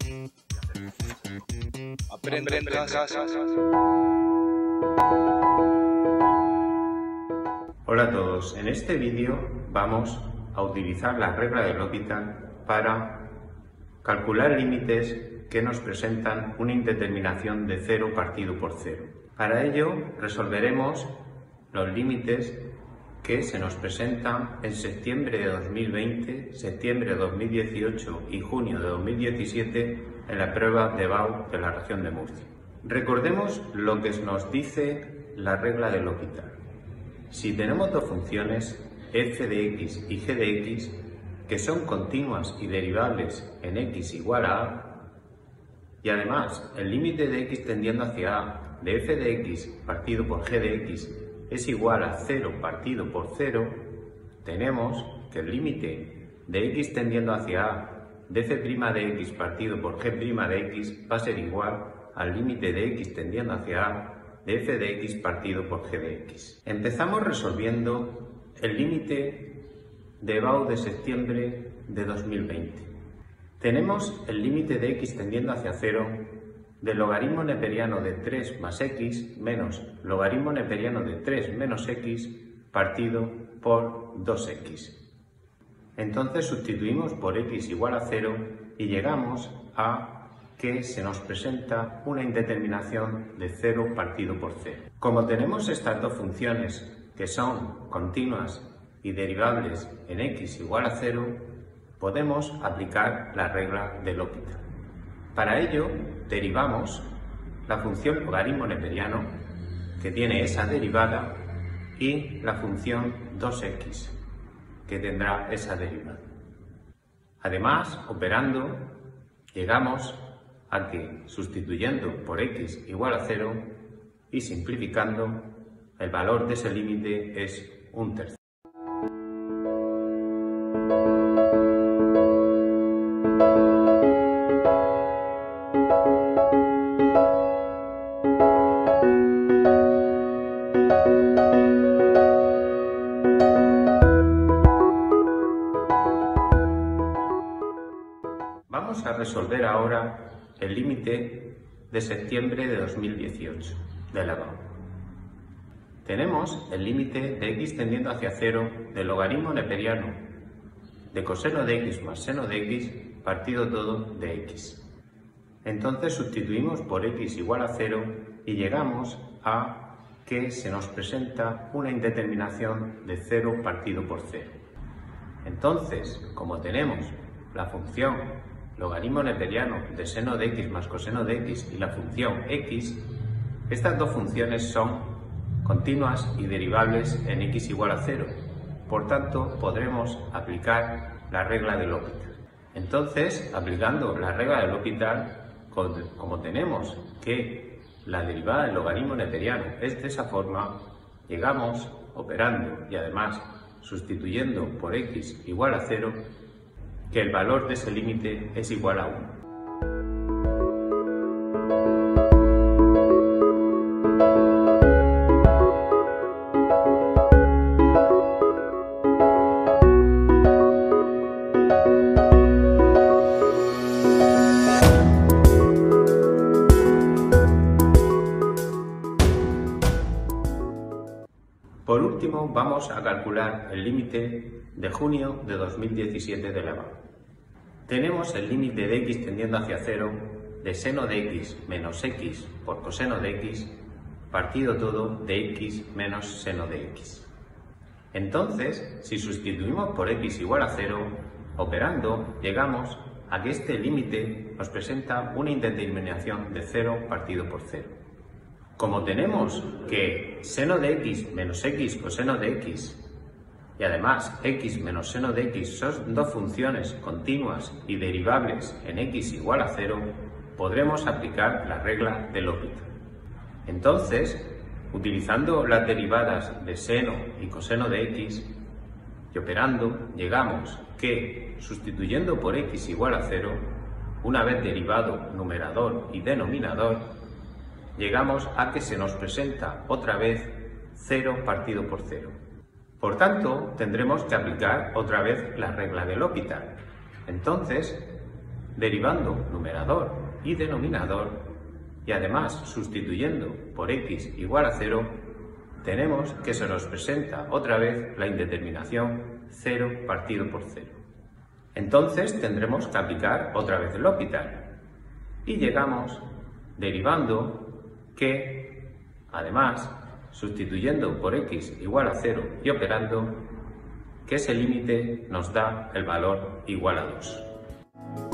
Aprende en casa. Hola a todos, en este vídeo vamos a utilizar la regla de L'Hopital para calcular límites que nos presentan una indeterminación de 0 partido por 0. Para ello resolveremos los límites que se nos presentan en septiembre de 2020, septiembre de 2018 y junio de 2017 en la prueba de BAU de la región de Murcia. Recordemos lo que nos dice la regla de L'Hopital. Si tenemos dos funciones, f de x y g de x, que son continuas y derivables en x igual a a, y además el límite de x tendiendo hacia a de f de x partido por g de x es igual a 0 partido por 0, tenemos que el límite de x tendiendo hacia a de f' de x partido por g' de x va a ser igual al límite de x tendiendo hacia a de f de x partido por g de x. Empezamos resolviendo el límite de BAU de septiembre de 2020. Tenemos el límite de x tendiendo hacia 0 del logaritmo neperiano de 3 más x menos logaritmo neperiano de 3 menos x partido por 2x. Entonces sustituimos por x igual a 0 y llegamos a que se nos presenta una indeterminación de 0 partido por 0. Como tenemos estas dos funciones que son continuas y derivables en x igual a 0, podemos aplicar la regla de L'Hopital. Para ello, derivamos la función logaritmo neperiano, que tiene esa derivada, y la función 2x, que tendrá esa derivada. Además, operando, llegamos a que, sustituyendo por x igual a 0 y simplificando, el valor de ese límite es 1/3. Vamos a resolver ahora el límite de septiembre de 2018 de la BAU. Tenemos el límite de x tendiendo hacia 0 del logaritmo neperiano de coseno de x más seno de x partido todo de x. Entonces sustituimos por x igual a 0 y llegamos a que se nos presenta una indeterminación de 0 partido por 0. Entonces, como tenemos la función logaritmo neperiano de seno de x más coseno de x y la función x, estas dos funciones son continuas y derivables en x igual a 0. Por tanto, podremos aplicar la regla de L'Hopital. Entonces, aplicando la regla de L'Hopital, como tenemos que la derivada del logaritmo neperiano es de esa forma, llegamos operando y además sustituyendo por x igual a 0, que el valor de ese límite es igual a 1. Por último, vamos a calcular el límite de junio de 2017 de la BAU. Tenemos el límite de x tendiendo hacia 0 de seno de x menos x por coseno de x partido todo de x menos seno de x. Entonces, si sustituimos por x igual a 0, operando, llegamos a que este límite nos presenta una indeterminación de 0 partido por 0. Como tenemos que seno de x menos x coseno de x y además x menos seno de x son dos funciones continuas y derivables en x igual a 0, podremos aplicar la regla de L'Hopital. Entonces, utilizando las derivadas de seno y coseno de x y operando, llegamos que, sustituyendo por x igual a 0, una vez derivado numerador y denominador, llegamos a que se nos presenta otra vez 0 partido por 0. Por tanto, tendremos que aplicar otra vez la regla de L'Hopital. Entonces, derivando numerador y denominador y además sustituyendo por x igual a 0, tenemos que se nos presenta otra vez la indeterminación 0 partido por 0. Entonces tendremos que aplicar otra vez el L'Hopital y llegamos derivando que, además, sustituyendo por x igual a 0 y operando, que ese límite nos da el valor igual a 2.